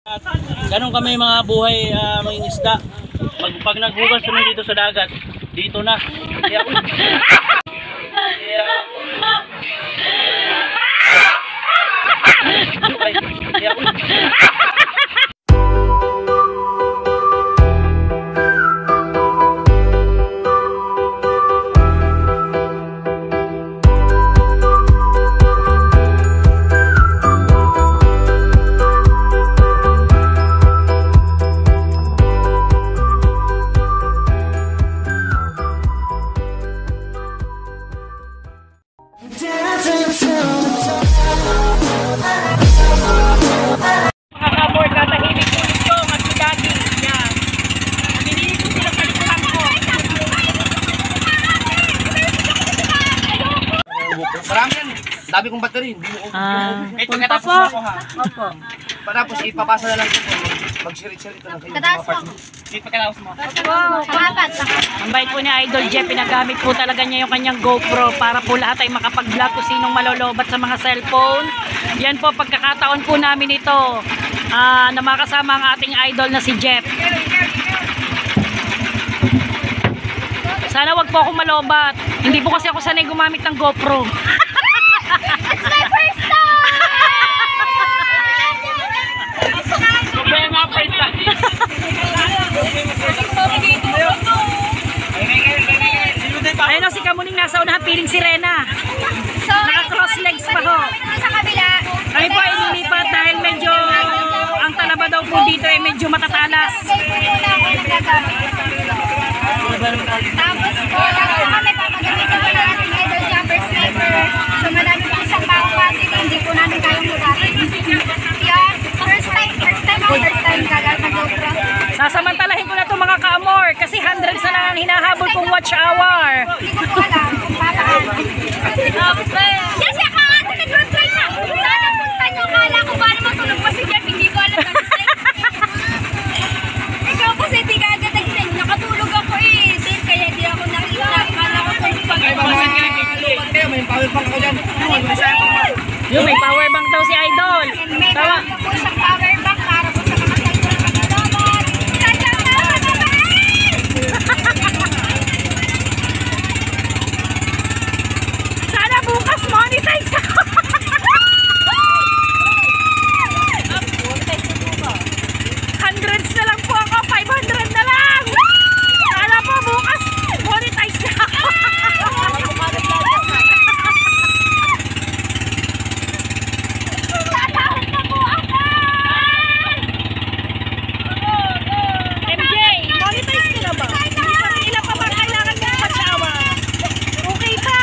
Ganon kami mga buhay mga isda. Pag naghugas kami dito sa dagat, dito na. Dami kong battery, hindi mo Ito pagkatapos mo ako ha. Opo. Tapos ipapasa na lang ito po. Mag-shirit-shirit ito ng kayo. Dito pagkatapos mo. Ang bait po ni Idol Jeff, pinagamit po talaga niya yung kanyang GoPro para po lahat ay makapag-vlog kung sinong malolobat sa mga cellphone. Yan po, pagkakataon po namin ito na makasama ang ating idol na si Jeff. Sana wag po akong malobat. Hindi po kasi ako sanay gumamit ng GoPro. It's my first time! Kaya nga first time. Ayun o, si Kamuning nasa unahan, piling sirena. So, Naka-cross legs pa ho. Sa kabila. Kami po ay nilipat dahil medyo ang talaba daw po dito ay medyo matatalas. Tapos po, kami papagamitin po na ating idol jumper sniper. So, marami po isang bawang hindi po namin kayang lugatin. Yan, first time gagal na GoPro. Sasamantalahin ko na ito mga ka-amor kasi hundreds na lang ang hinahabol kong watch hour. Hindi ko po alam kung paano. Yes, siya ka nga, nag-reply na. Sana punta nyo, kala ko paano matulog pa si Jeff, hindi ko alam na gusto. Ikaw kasi di ka agad nagising, nakatulog ako eh. Din, kaya di ako nakita, kala ko tulog pa. May power bank ako dyan. Yung may power bank daw si Idol. May Tawa. gawin po siyang power bank para po sa mga cellphone na nalobot. Sana bukas monetize ako. Hundreds na lang po ako, 500 na lang. Sana po bukas monetize na ako. MJ, monetize ka na ba? Hindi pa rin ilan pa ba kailangan ng patsawa? Okay ba?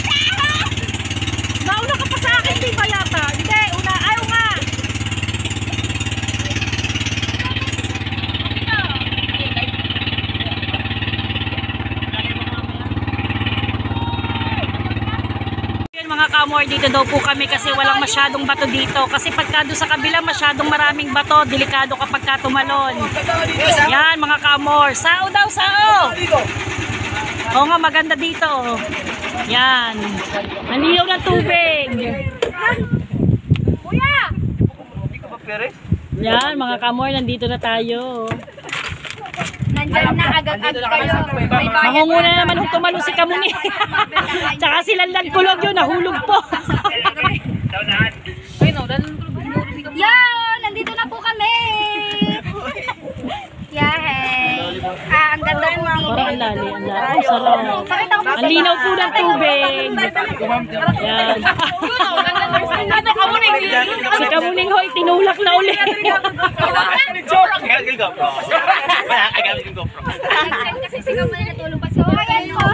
Nauna ka pa sa akin, di ba yata? Hindi, ayaw nga. Yun mga kamor, dito daw po kami kasi walang masyadong bato dito. Kasi pagka doon sa kabila masyadong maraming bato, delikado kapag ka tumalon. Yan mga kamor, sao daw, sao! Oo nga, maganda dito. Yan. Ang liyaw ng tubig. Kuya! Yan mga kamor, nandito na tayo. Nandyan na agad-agad kayo. May bayad Mangunguna na naman kung tumalo si Kamuni. Tsaka si Lanlan Kulog yun, nahulog po. Yo! Nandito na po kami! Yahey! Ang ganda po dito. Parang ang lali, ang lali. Ang sarap. Pakita ko po Ang linaw po ng tubig. Yan. Si Kamuning hoy, tinulak na ulit. Kasi sigaw mo na natulong pa. So, ayan po.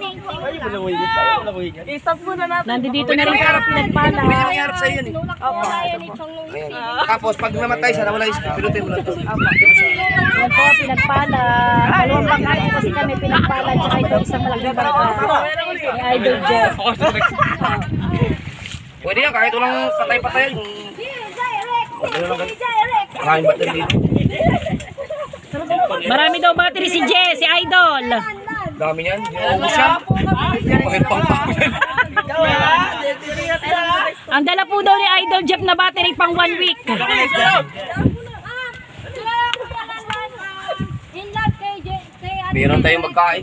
Nandito na rin para pinagpala. May nangyarap sa'yo yun eh. Tapos pag namatay siya, nawala yung pinutin mo lang ito. Yan po, pinagpala. Dalawang bangkay kasi kami pinagpala. Tsaka ito isang malaking bangkay. Ni Idol Jeff. Pwede yan, kahit walang patay-patay. Maraming battery dito. Marami daw battery si Jess, si Idol. Dami yan. Ubus yan. Bakit pang pako yan? Ang dala po daw ni Idol Jeff na battery pang 1 week. Meron tayong magkain.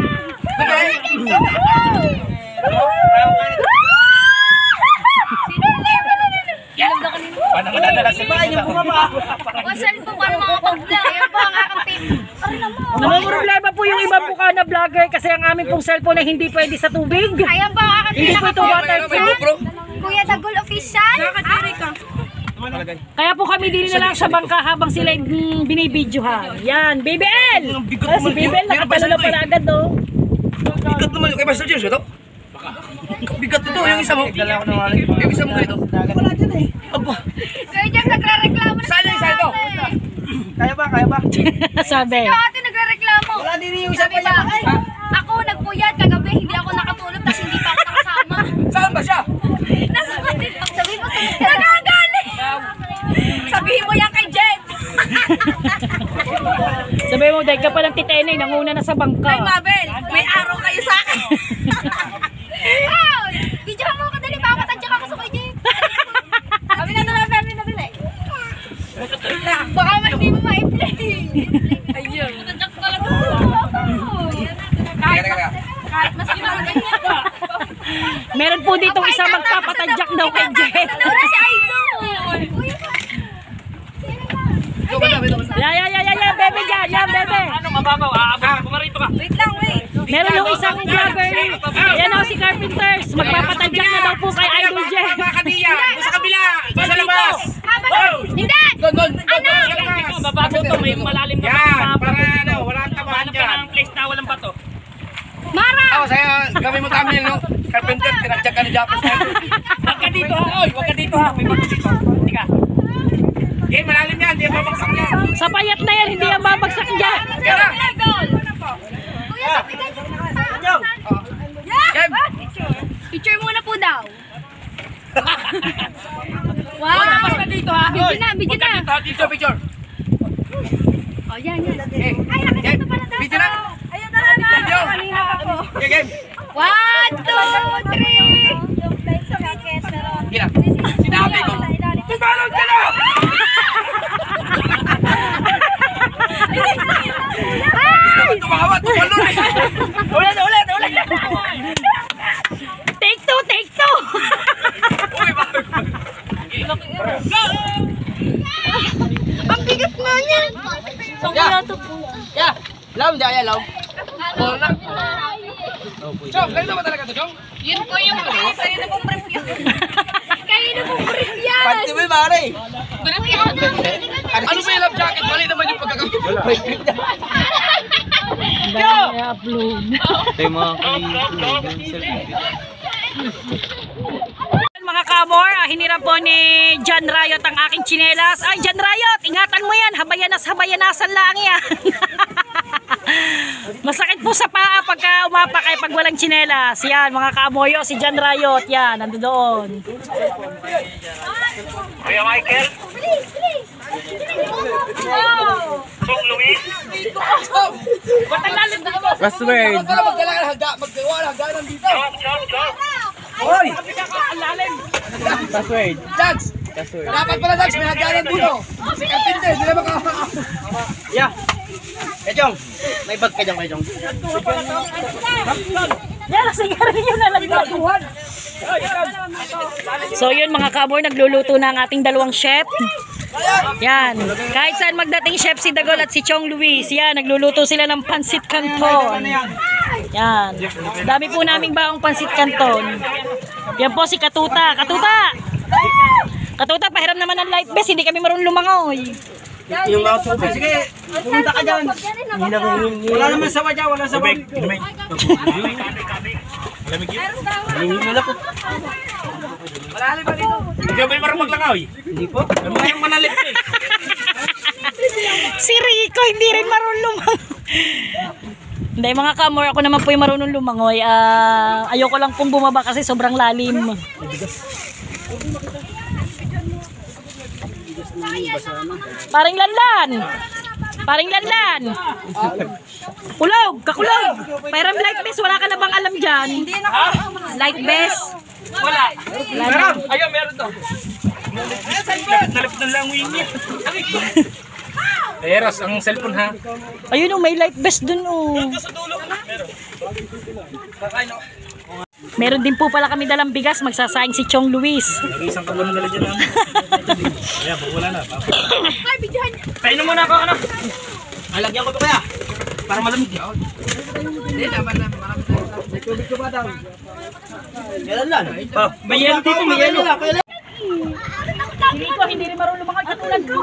Paano mo nadala sa bahay yung bumaba? Wasal po paano mga pag-vlog. Ayan po ang aking pin. Namumroblema po yung ibang buka na vlogger kasi ang aming pong cellphone ay hindi pwede sa tubig. Ayan po ang aking Hindi po ito waterproof. Kuya Dagul Official. Kaya po kami dili na lang sa bangka habang sila binibidyohan. Yan, Baby L! Si Baby L, nakatalo na pala agad, no? Bigat naman yung kay Master James, ito? Bigat ito, yung isa mo. Yung isa mo ganito. Aba. Kuya James, nagre-reklamo na Saan yung isa ito? Kaya ba? Sabi. Yung ate nagre-reklamo. Wala din yung isa Sabi ba, ako nagpuyat kagabi, hindi ako nakatulog, tapos hindi pa ako nakasama. Saan ba siya? Nasa sabi mo sa nagagalit. Sabihin mo yan kay Jen. Sabi mo, dahil ka palang titenay, nanguna na sa Ay, bangka. Mabel, may araw kayo sa akin. Wow! Video mo ko dali, papatadya ka sa kay Jen. Kami na naman, family na bili. Baka hindi mo ma-play. Ayun. Patadyak ka lang. Kahit mas ganyan ka. Meron po ditong isang magpapatadyak daw kay Jen. Ito na si Idol. Ya, bebe dyan, yan, bebe. Ano, mababaw? Aabot, pumarito ka. Wait lang, wait. Meron yung isang vlogger. Yan o, si Carpenters. Magpapatadyak na daw po kay Idol Jen. Sa kabila! Sa labas! Hindi! Doon! Ito, mababaw to, may malalim na Yan! Para ano, walang tabahan Hanap ka dyan. ng place na walang bato. Mara! Ako, saya gawin mo thumbnail, no? Carpenter, tinadyak ka ni Japos na ito. Huwag ka dito ha, oy. Huwag ka dito ha. May bato dito. Hindi ka. Eh, malalim yan, di ba baksak yan? Sa payat na yan, hindi yan babagsak dyan. Yan na! Idol! Kuya, kapigay niyo. Jem! Picture muna po daw. Wow! Labas ka dito ha. Video na, video na. Picture! Oh, yan. Eh, Ay, nakita Jem! ito pala daw. Video na! Ayun na lang. Video! Kanina ako. Okay, game! 1, 2, 3. Gila! Sinabi ko! Tumalog ka na! Hindi naman tumawa, tumalog eh! Ulit! Take two, take two. Uy, bakit? Ang bigat nga niyan. Yeah! Laom, daya, laom. Bola. Chong, kayo naman talaga to, Chong? Yun po yung sa'yo na pong brief yun. Kayo na pong brief yan. Pati mo yung mare. Brief yan. Ano ba yung love jacket? Mali naman yung pagkakamit. I-upload. Mga kamor, hiniram po ni John Riot ang aking tsinelas. Ay, John Riot, ingatan mo yan. Habayanasan lang yan. Masakit po sa paa pagka umapakay pag walang tsinelas. Yan, mga kamoyo, si John Riot. Yan, nando doon. Kuya Michael? Chong Luis? Password. Magdala ka ng hagda. Magdawa ng hagda ng dito. Chong. Hoy! Password. Dags! Dapat pala Dags, may hagdanan dito. Si Carpenter, di na maka... Yeah. Chong, may bag ka dyan, Chong. Yan, sigarilyo na lang. So yun mga kamor, nagluluto na ang ating dalawang chef. Yan, kahit saan magdating chef si Dagol at si Chong Luis. Yan, nagluluto sila ng pansit canton. Yan, dami po naming baong pansit canton. Yan po si Katuta. Katuta, pahiram naman ng life vest. Hindi kami marunong lumangoy. Yung mga tubig. Sige, pumunta ka dyan. Wala naman sawa dyan, wala sawa. Lamig. Malalim ba dito? Hindi ba marunong maglangaw? Hindi po. Ano kayong manalit eh? Si Rico, hindi rin marunong lumangoy. Hindi mga kamor, ako naman po yung marunong lumangoy. Ayoko lang pong bumaba kasi sobrang lalim. Paring lanlan. Kakulog. Pairam life vest, wala ka na bang alam dyan? Life vest. Wala. Meron. Ayun, meron to. Nalipit na lang wing niya. Eros, ang cellphone ha. Ayun oh, may life vest dun oh. Meron din po pala kami dalang bigas, magsasayang si Chong Luis. Isang kabulan nila dyan lang. Ayan, wala na. Painom muna ako, ano? Alagyan ko ito kaya. Para malamig. Hindi, naman na. May tubig ko ba daw? Kailan lang? Oh, may yelo dito, may yelo. Hindi ko, hindi rin marunong mga katulad ko.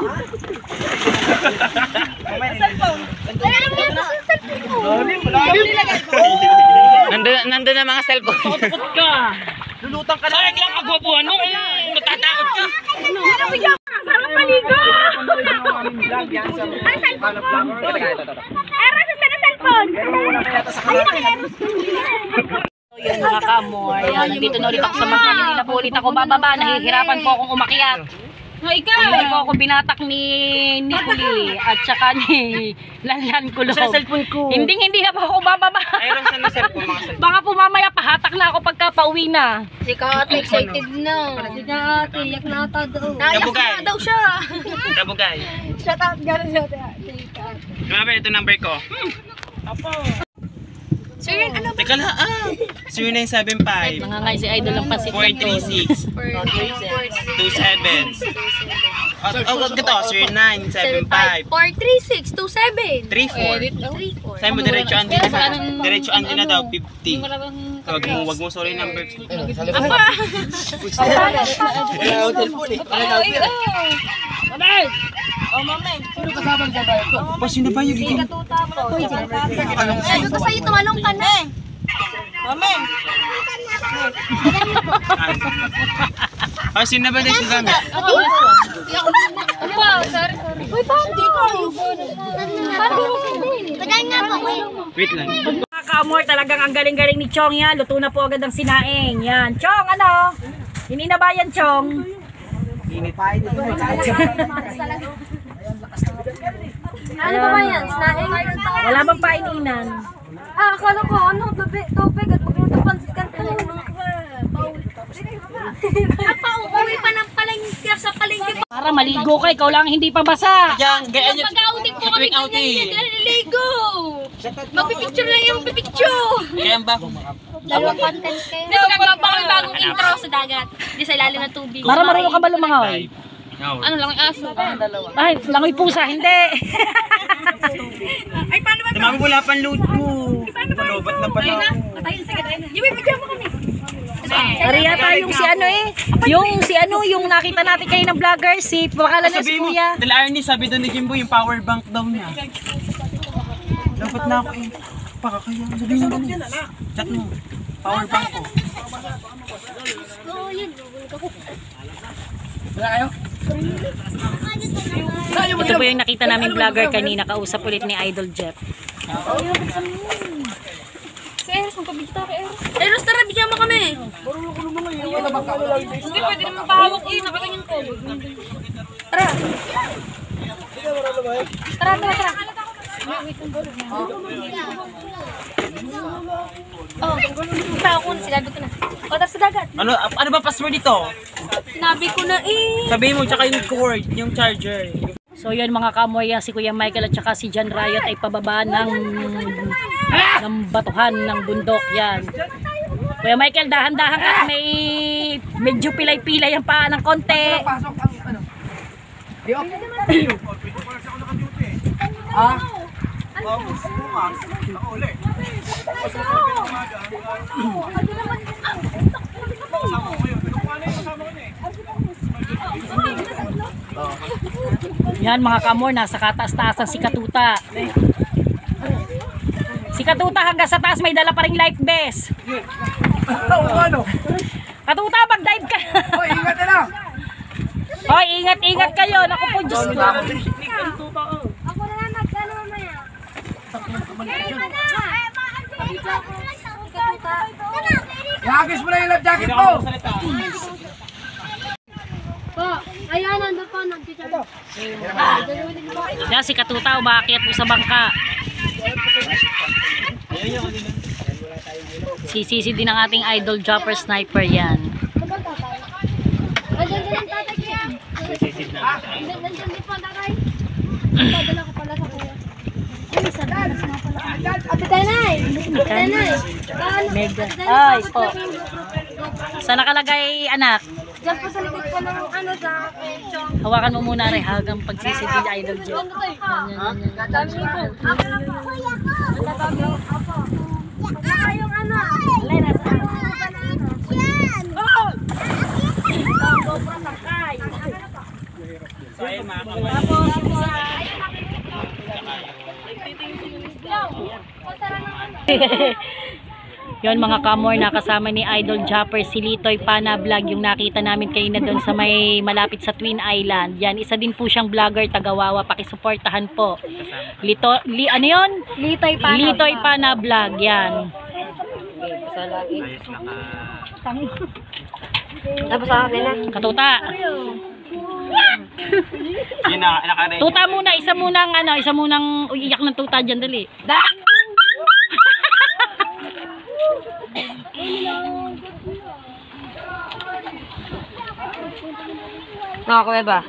Nandun na mga cellphone. Tukot ka. Lulutang ka na. Ay, kailang kagwapuan mo. Natatakot ka. Sarap maligo! Ang cellphone ko! Eros, isa na cellphone! Ayun na kaya Eros! Yun mga kamor, yan, nandito na ulit ako sa mga hindi na po ulit ako bababa, nahihirapan po akong umakyat. Hindi po ako binatak ni Nicoli at saka ni Lanlan Kulog. Sa cellphone ko. Hindi na po ako bababa. Ayun sa cellphone mga cellphone. Baka po mamaya pahatak na ako pagka pauwi na. Si Kate, excited na. Si Kate, yak na ata daw. Dabugay. Daw siya. Dabugay. Shout out, gano'n siya. Si Kate. Grabe, ito number ko. Sir, ano ba? Teka lang, 0975 Nangangay si Idol ng Pacific. 436 27. Oh, ito, 0975 43627. 34. Sa'yo mo, diretsoan din na. Diretsoan din na daw, 50. Wag mo sorry number. Apa? Wala hotel po eh. Pa, sino ba yung giging? Sabi ko sa'yo, tumalong ka na. Oh, sino ba yung gamit? Ano ba? Sorry. Uy, pandi ko. Pandi ko din. Pagay nga po. Wait lang. Mga kamor, talagang ang galing-galing ni Chong yan. Luto na po agad ang sinaing. Yan. Chong, ano? Hindi na ba yan, Chong? Ano ba yan? Snaing? Wala bang paininan? Akala ko ano, tubig at magluto pansit ka talaga. Apa, uuwi pa ng palengke sa palengke. Para maligo ka, ikaw lang hindi pa basa. Yan, gaya nyo. Pag-outing po kami Tuwing outing. ganyan, naliligo. Magpipicture lang yung pipicture. Kaya ba? Dalawang content kayo. Hindi, magagawa pa kami bagong intro sa dagat. Hindi sa ilalim ng tubig. Para marunong ka ba lumangoy? Ano lang ang aso? Ay, langoy pusa, hindi. Ay, paano ba ito? Tumami wala pang load ko. Malobat na pala ako. Patayin, sige, tayo na. Yung bibigyan mo kami. Ariya tayong si ano eh. Yung nakita natin kayo ng vlogger, si pangalan niya si Sabi mo, Kuya. Dala Arnie, sabi doon ni Jimbo yung power bank daw niya. Dapat na ako eh. Baka kayo. Sabi mo doon. Chat mo. Power bank ko. Ito po yung nakita namin vlogger kanina, kausap ulit ni Idol Jeff. Si Eros, magpabigta ka Eros. Eros, tara, bigyan mo kami. Hindi, pwede naman pahawak eh. Nakaganyan ko. Tara. Tara. Oh, tao ko na, sinabi ko na. O, tara sa dagat. Ano ba password dito? Sinabi ko na eh. Sabihin mo, tsaka yung cord, yung charger. So yun mga kamoy, si Kuya Michael at saka si John Riot ay pababa ng batuhan ng bundok yan. Kuya Michael, dahan-dahan ka, may medyo pilay-pilay ang paa ng konti. Pasok ang ano. Di okay naman. Yan mga kamor, nasa kataas-taasan si Katuta. Si Katuta hanggang sa taas may dala pa ring life vest. Ano? Katuta, mag-dive ka. Hoy, ingat na lang. Hoy, ingat-ingat kayo. Naku po, Diyos ko. Ako na lang mag-ano mamaya. Ihagis mo na yung life jacket mo. Po, ayan, nandun po, nag-teacher. Yan si Katuta, umakyat po sa bangka. Sisisi din ang ating idol Jumper Sniper yan. Nandiyan din ang tatay ko. Nandiyan din po ang tatay. Padala ko pala sa kuya. Ay, sadalas nga pala. Ate Tanay! Ate Tanay! Mega. Ay, po. Saan nakalagay, anak? Diyan po sa likod po ng ano sa chong. Hawakan mo muna rin hagang pagsisidil Idol Jeff. Dami ko. Ako na po. Kuya ko. Dami ako. Saka yung ano. Yan! So ayun mga kamoy. Yon mga kamor, nakasama ni Idol Japper si Litoy Pana Vlog, yung nakita namin kanina doon sa may malapit sa Twin Island. Yan, isa din po siyang vlogger taga-Wawa, pakisuportahan po. Ano yun? Litoy Pana. Litoy Pana Vlog, yan. Tapos sa akin na. Katuta. Yun na, nakaray. Tuta muna, isa munang iyak ng tuta dyan, dali. Nakakuha ba?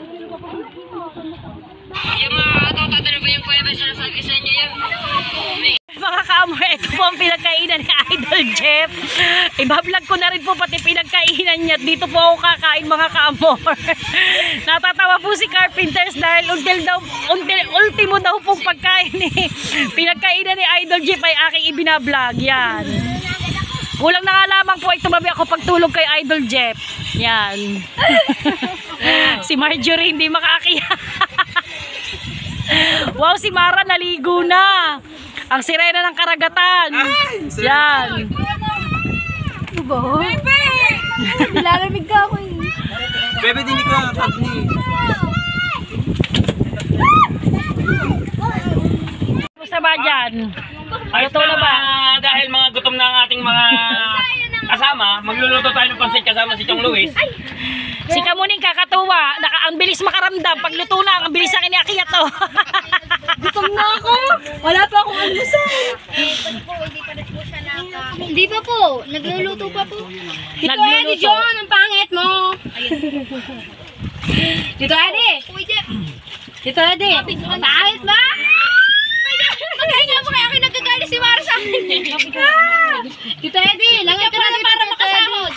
Mga kamor, ito po ang pinagkainan ni Idol Jeff. Ibablog ko na rin po pati pinagkainan niya. Dito po ako kakain mga kamor. Natatawa po si Carpenters dahil ultimo daw pong pagkain ni pinagkainan ni Idol Jeff ay aking ibinablog. Yan. Kulang na nga lamang po ay tumabi ako pagtulog kay Idol Jeff. Yan. Si Marjorie hindi makaakyat. Wow, si Mara naligo na. Ang sirena ng karagatan. Yan. Ano ba? Bebe! Nilalamig ka ako eh. Bebe, dinig ko ang tag ni. Gusto ba dyan? Ayos Luto na ba? Dahil mga gutom na ang ating mga kasama, magluluto tayo ng pansit kasama si Chong Luis. Si Kamuning kakatuwa. Ang bilis makaramdam. Pag luto na, ang bilis ang iniakyat to. Gutom na ako. Wala pa akong almusal. Hindi pa po. Nagluluto pa po. Tito Eddie John, ang pangit mo. Tito Eddie. Tito Eddie. Pangit ba? Magkahinga mo kaya akin nagkagalit si Mara sa akin. Tito Eddie, langay ka na dito. Para makasahod.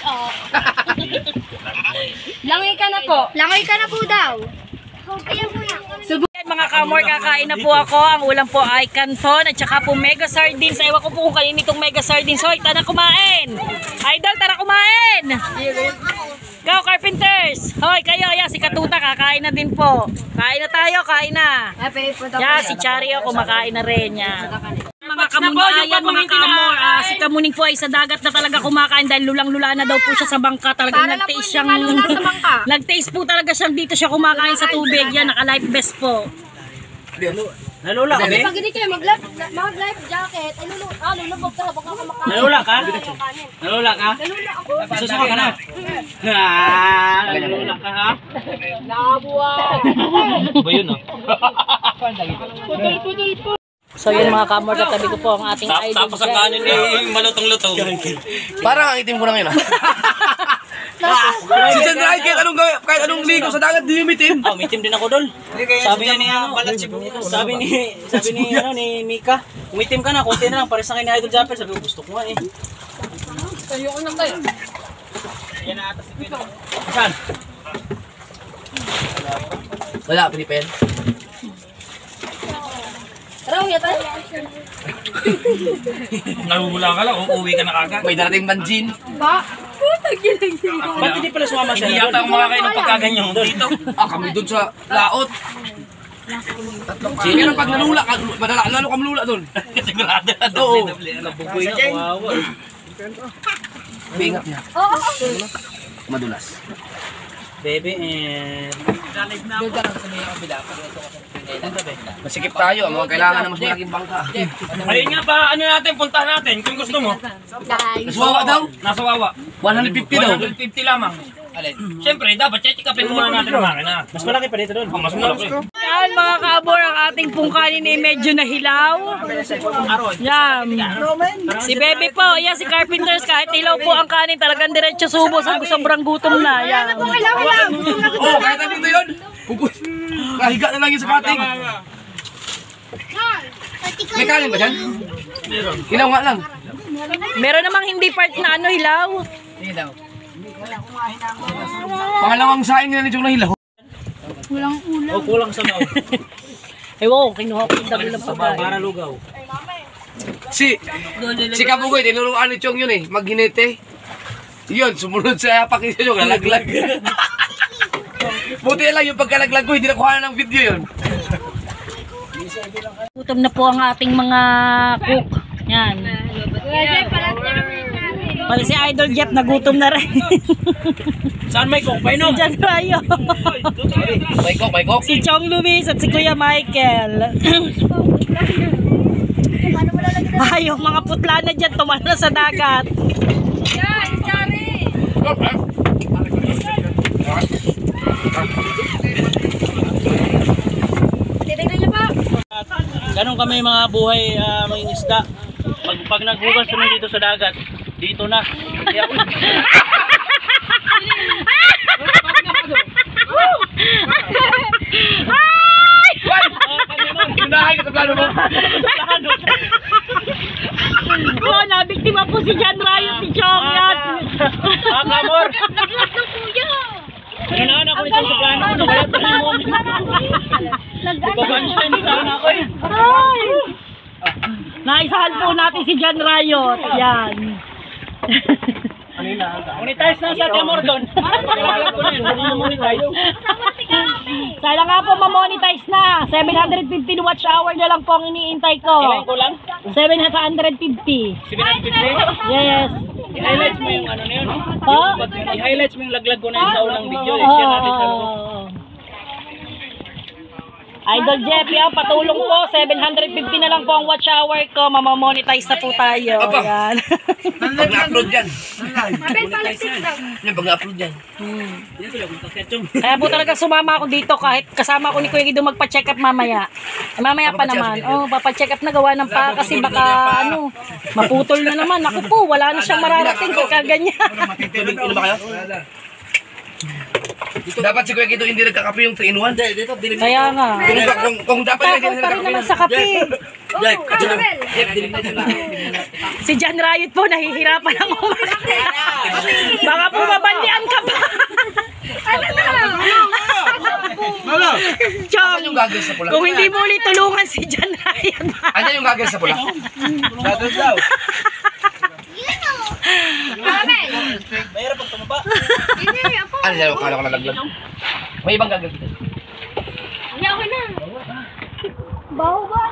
Langay ka na po. Langay ka na po daw. Ayan po yan. Mga kamor, kakain na po ako. Ang ulam po ay canton at saka po mega sardines. Ewan ko po kung kanina itong mega sardines. Hoy, tara kumain. Idol, tara kumain. Go, Carpenters. Hoy, kayo, yan, si Katuta, kakain na din po. Kain na tayo, kain na. Yan, si Chario, kumakain na rin. Yan. Mga kamunayan, mga kamor, si Kamuning po ay sa dagat na talaga kumakain dahil lulang-lula na daw po siya sa bangka. Talagang nag-taste siyang, nag-taste po talaga siyang dito siya kumakain sa tubig. Yan, naka-life vest po. Nalula ka, be? Pag hindi kayo mag-life jacket, ay lulubog ka habang ako kumakain. Nalula ka? Nalula ka? Nalula ako. Susuka ka na. Nalula ka, ha? Nabuwa. Ba yun, no? So yun mga kamor, katabi ko po ang ating idol. Tapos ang kanin eh, malutong-lutong. Parang ang itim ko na ngayon, Si Sandra, kahit anong ligo sa dagat, di umitim. Oh, may team din ako doon. Sabi niya ni sabi ni Mika, umitim ka na, konti na lang, pares na kay ni Idol Japper. Sabi ko, gusto ko nga eh. Ayoko na tayo. Yan na ata si Pino. Saan? Wala, Pilipen. Tara, huya tayo. Nahugula ka lang, uuwi ka na kagad. May darating banjin. Ba? Putang giling. Ba't hindi pala sumama siya? Hindi yata ako makakain ng pagkaganyan dito. Kami doon sa laot. Pero pag nanula ka, lalo ka malula doon. Sigurado na Oo. Nabuboy na, kawawa. Bingap niya. Oo. Madulas. Bebe, and... Masikip tayo, mga kailangan na mas malaking bangka. Ayun nga pa, ano natin, puntahan natin kung gusto mo. Nasuwawa daw? Nasa Wawa. 150 daw. 150 lamang. Siyempre, dapat check-upin muna natin ang makina. Mas malaki pa dito doon. Mas malaki. Yan mga kaabor, ang ating pong kanin ay medyo nahilaw. Yan. Si Bebe po, yan si Carpenters, kahit hilaw po ang kanin, talagang diretso subo, sobrang gutom na. Yan. Oo, kahit dito yun. Kahiga na lang yun sa kating. May kanin ba dyan? Ilaw nga lang. Meron namang hindi part na ano, hilaw. Ilaw. Pangalawang saing nila ni Chong na hilaw. O kulang sa maw. Ewan, kinuha ko yung dami ng pagkain. Para lugaw. Si Kabugoy, tinuruan ni Chong yun eh, maghinete. Yun, sumunod sa apak ni Chong, lalaglag. Buti lang yung pagkalaglag ko, hindi nakuha ng video yun. Gutom na po ang ating mga cook. Yan. Pati si Idol Jeff, nagutom na rin. Saan may kong painom? Diyan tayo. May kok. Si Chong Luis at si Kuya Michael. Ay, yung mga putla na dyan, tumalo na sa dagat. Ganon kami mga buhay mga isda. Pag naghugas kami dito sa dagat, dito na. Hinahay ka sa plano mo. Oh, nabiktima po si John Riot ni Chong yan. Kamor! Nanaan ako nito sa plano ko. Wala pa rin mo. Ipabansin sana ako eh. Ay! Naisahan po natin si John Riot. Yan. Monetize na sa Kamor doon. Pagkakalag ko na yun. Hindi na monetize. Sana nga po ma-monetize na. 750 watch hour na lang po ang iniintay ko. Ilan ko lang? 750. 750? Yes. I-highlights mo yung ano na yun. Oh? I-highlights mo yung laglag ko na yun sa unang video. Share natin sa ano. Idol Jeff, yan, patulong po. 750 na lang po ang watch hour ko. Mamamonetize na po tayo. Aba. Yan. Pag na-upload yan. Yan, pag na-upload yan. Kaya po talaga sumama ako dito kahit kasama ko ni Kuya Guido magpa-check up mamaya. Mamaya pa naman. Oh, papacheck up na gawa ng pa kasi baka ano, maputol na naman. Ako po, wala na siyang mararating kaganyan. Inom ba kayo? Dapat si Kuya Guido hindi nagkakape yung 3-in-1. Kaya nga. Kung dapat Takot pa rin naman sa kape. Si John Riot po, nahihirapan ang umakit. Baka po mabandian ka pa. Chong, Asan yung goggles sa pula? kung hindi mo ulit tulungan si John Riot. Asan yung goggles sa pula? Goggles daw. Mahirap pag tumaba. Ano yan? Kala ko nalaglag. May ibang goggles dito. Baho ba?